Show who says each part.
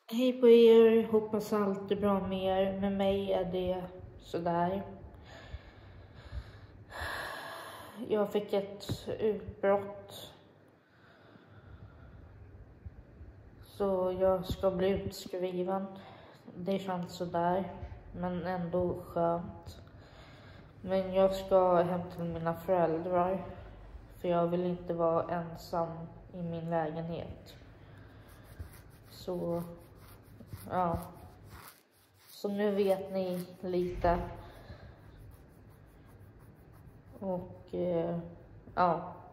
Speaker 1: Hej på er, hoppas allt är bra med er. Med mig är det sådär. Jag fick ett utbrott. Så jag ska bli utskriven. Det känns sådär, men ändå skönt. Men jag ska hem till mina föräldrar. För jag vill inte vara ensam i min lägenhet. Så, ja. Så nu vet ni lite. Och, ja.